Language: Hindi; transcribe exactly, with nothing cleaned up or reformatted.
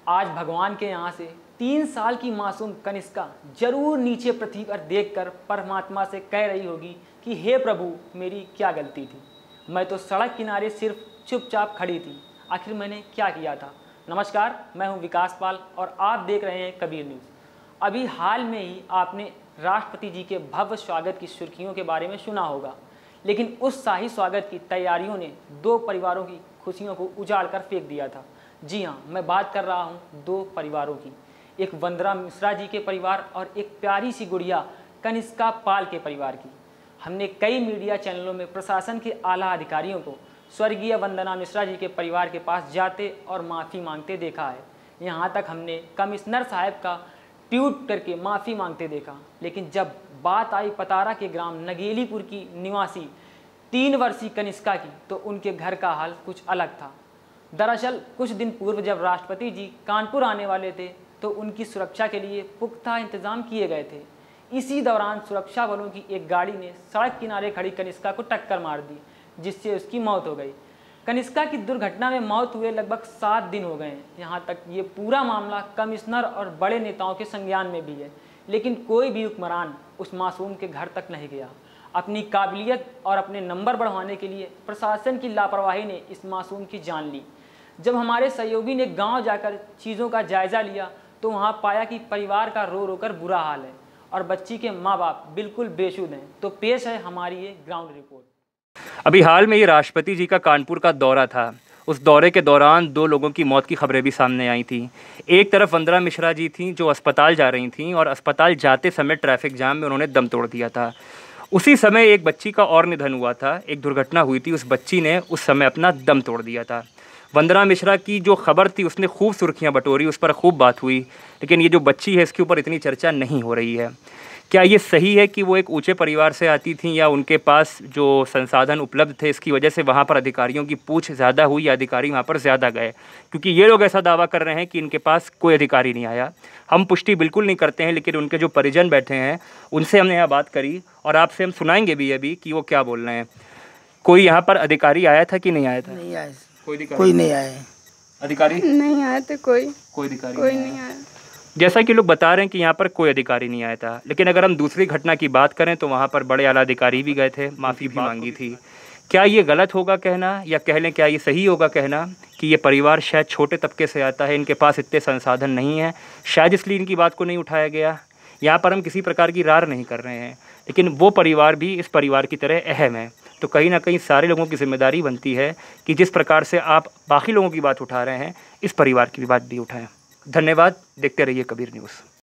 आज भगवान के यहाँ से तीन साल की मासूम कनिष्का जरूर नीचे पृथ्वी पर देखकर परमात्मा से कह रही होगी कि हे प्रभु, मेरी क्या गलती थी। मैं तो सड़क किनारे सिर्फ चुपचाप खड़ी थी, आखिर मैंने क्या किया था। नमस्कार, मैं हूं विकास पाल और आप देख रहे हैं कबीर न्यूज़। अभी हाल में ही आपने राष्ट्रपति जी के भव्य स्वागत की सुर्खियों के बारे में सुना होगा, लेकिन उस शाही स्वागत की तैयारियों ने दो परिवारों की खुशियों को उजाड़ कर फेंक दिया था। जी हाँ, मैं बात कर रहा हूँ दो परिवारों की, एक वंदना मिश्रा जी के परिवार और एक प्यारी सी गुड़िया कनिष्का पाल के परिवार की। हमने कई मीडिया चैनलों में प्रशासन के आला अधिकारियों को स्वर्गीय वंदना मिश्रा जी के परिवार के पास जाते और माफ़ी मांगते देखा है। यहाँ तक हमने कमिश्नर साहब का ट्वीट करके माफ़ी मांगते देखा, लेकिन जब बात आई पतारा के ग्राम नगेलीपुर की निवासी तीन वर्षीय कनिष्का की, तो उनके घर का हाल कुछ अलग था। दरअसल कुछ दिन पूर्व जब राष्ट्रपति जी कानपुर आने वाले थे, तो उनकी सुरक्षा के लिए पुख्ता इंतजाम किए गए थे। इसी दौरान सुरक्षा बलों की एक गाड़ी ने सड़क किनारे खड़ी कनिष्का को टक्कर मार दी, जिससे उसकी मौत हो गई। कनिष्का की दुर्घटना में मौत हुए लगभग सात दिन हो गए हैं। यहाँ तक ये पूरा मामला कमिश्नर और बड़े नेताओं के संज्ञान में भी है, लेकिन कोई भी हुक्मरान उस मासूम के घर तक नहीं गया। अपनी काबिलियत और अपने नंबर बढ़वाने के लिए प्रशासन की लापरवाही ने इस मासूम की जान ली। जब हमारे सहयोगी ने गांव जाकर चीज़ों का जायज़ा लिया, तो वहां पाया कि परिवार का रो रो कर बुरा हाल है और बच्ची के माँ बाप बिल्कुल बेसुध हैं। तो पेश है हमारी ये ग्राउंड रिपोर्ट। अभी हाल में ये राष्ट्रपति जी का कानपुर का दौरा था। उस दौरे के दौरान दो लोगों की मौत की खबरें भी सामने आई थी। एक तरफ वंदना मिश्रा जी थी जो अस्पताल जा रही थीं और अस्पताल जाते समय ट्रैफिक जाम में उन्होंने दम तोड़ दिया था। उसी समय एक बच्ची का और निधन हुआ था, एक दुर्घटना हुई थी, उस बच्ची ने उस समय अपना दम तोड़ दिया था। वंदना मिश्रा की जो खबर थी उसने खूब सुर्खियां बटोरी, उस पर खूब बात हुई, लेकिन ये जो बच्ची है इसके ऊपर इतनी चर्चा नहीं हो रही है। क्या ये सही है कि वो एक ऊंचे परिवार से आती थी, या उनके पास जो संसाधन उपलब्ध थे इसकी वजह से वहाँ पर अधिकारियों की पूछ ज़्यादा हुई या अधिकारी वहाँ पर ज़्यादा गए? क्योंकि ये लोग ऐसा दावा कर रहे हैं कि इनके पास कोई अधिकारी नहीं आया। हम पुष्टि बिल्कुल नहीं करते हैं, लेकिन उनके जो परिजन बैठे हैं उनसे हमने यहाँ बात करी और आपसे हम सुनाएंगे भी अभी कि वो क्या बोल रहे हैं। कोई यहाँ पर अधिकारी आया था कि नहीं आया था? नहीं आया, कोई अधिकारी कोई नहीं आया। अधिकारी नहीं आया था, कोई कोई अधिकारी कोई नहीं आया। जैसा कि लोग बता रहे हैं कि यहाँ पर कोई अधिकारी नहीं आया था, लेकिन अगर हम दूसरी घटना की बात करें तो वहाँ पर बड़े आला अधिकारी भी गए थे, माफ़ी भी मांगी थी। क्या ये गलत होगा कहना, या कह लें क्या ये सही होगा कहना कि ये परिवार शायद छोटे तबके से आता है, इनके पास इतने संसाधन नहीं हैं, शायद इसलिए इनकी बात को नहीं उठाया गया? यहाँ पर हम किसी प्रकार की रार नहीं कर रहे हैं, लेकिन वो परिवार भी इस परिवार की तरह अहम है। तो कहीं ना कहीं सारे लोगों की जिम्मेदारी बनती है कि जिस प्रकार से आप बाकी लोगों की बात उठा रहे हैं, इस परिवार की भी बात भी उठाएं। धन्यवाद, देखते रहिए कबीर न्यूज़।